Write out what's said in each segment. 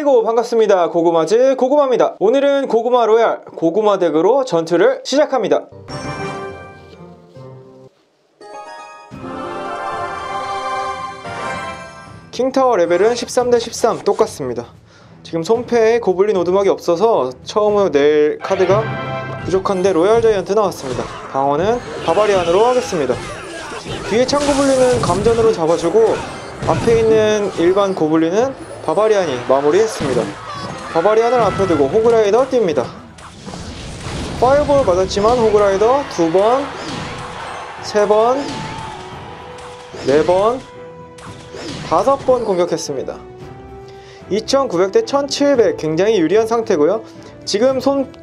아이고 반갑습니다. 고구마즈 고구마입니다. 오늘은 고구마 로얄 고구마 덱으로 전투를 시작합니다. 킹타워 레벨은 13대13 똑같습니다. 지금 손패에 고블린 오두막이 없어서 처음으로 낼 카드가 부족한데 로얄 자이언트 나왔습니다. 방어는 바바리안으로 하겠습니다. 뒤에 창고블린은 감전으로 잡아주고 앞에 있는 일반 고블린은 바바리안이 마무리했습니다. 바바리안을 앞에 두고 호그라이더 뜁니다. 파이어볼 맞았지만 호그라이더 2번, 3번, 4번, 5번 공격했습니다. 2900대 1700 굉장히 유리한 상태고요. 지금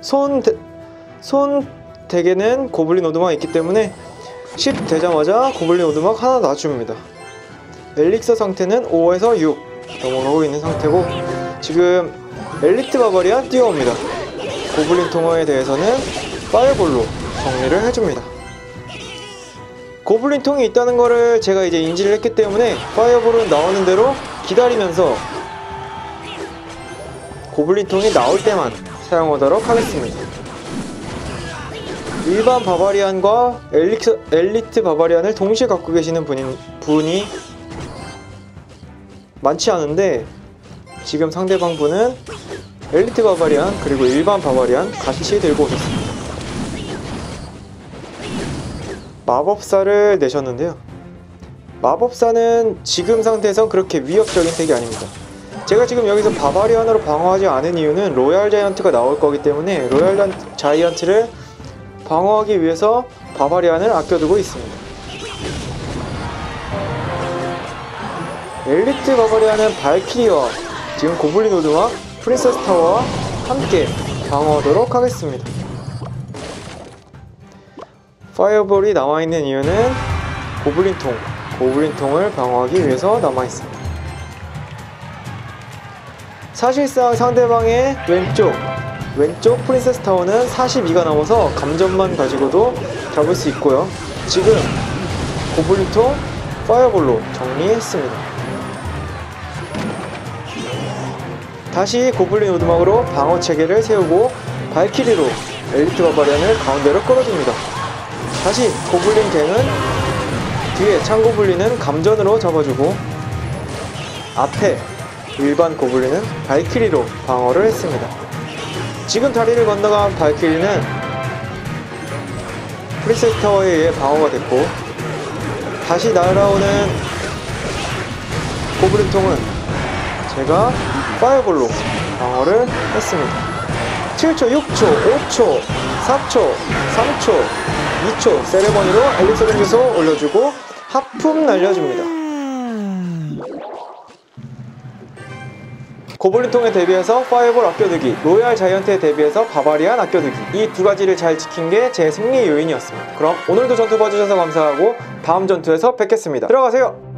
손 덱에는 고블린 오두막이 있기 때문에 10 되자마자 고블린 오두막 하나 놔줍니다. 엘릭서 상태는 5에서 6 넘어가고 있는 상태고 지금 엘리트 바바리안 뛰어옵니다. 고블린 통화에 대해서는 파이어볼로 정리를 해줍니다. 고블린 통이 있다는 거를 제가 이제 인지를 했기 때문에 파이어볼은 나오는 대로 기다리면서 고블린 통이 나올 때만 사용하도록 하겠습니다. 일반 바바리안과 엘리트 바바리안을 동시에 갖고 계시는 분이 많지 않은데 지금 상대방 분은 엘리트 바바리안 그리고 일반 바바리안 같이 들고 오셨습니다. 마법사를 내셨는데요. 마법사는 지금 상태에선 그렇게 위협적인 덱이 아닙니다. 제가 지금 여기서 바바리안으로 방어하지 않은 이유는 로얄 자이언트가 나올 거기 때문에 로얄 자이언트를 방어하기 위해서 바바리안을 아껴두고 있습니다. 엘리트 바바리안은 발키리와 지금 고블린 오두막, 프린세스 타워와 함께 방어하도록 하겠습니다. 파이어볼이 남아있는 이유는 고블린통을 방어하기 위해서 남아있습니다. 사실상 상대방의 왼쪽 프린세스 타워는 42가 남아서 감전만 가지고도 잡을 수 있고요. 지금 고블린통 파이어볼로 정리했습니다. 다시 고블린 오두막으로 방어 체계를 세우고 발키리로 엘리트 바바리안을 가운데로 끌어줍니다. 다시 고블린 갱은 뒤에 창고블린은 감전으로 잡아주고 앞에 일반 고블린은 발키리로 방어를 했습니다. 지금 다리를 건너간 발키리는 프린세스 타워에 의해 방어가 됐고 다시 날아오는 고블린통은 제가 파이어볼로 방어를 했습니다. 7초, 6초, 5초, 4초, 3초, 2초 세레머니로 엘릭서 댕겨서 올려주고 하품 날려줍니다. 고블린통에 대비해서 파이어볼 아껴두기, 로얄 자이언트에 대비해서 바바리안 아껴두기, 이 두 가지를 잘 지킨 게 제 승리의 요인이었습니다. 그럼 오늘도 전투 봐주셔서 감사하고 다음 전투에서 뵙겠습니다. 들어가세요!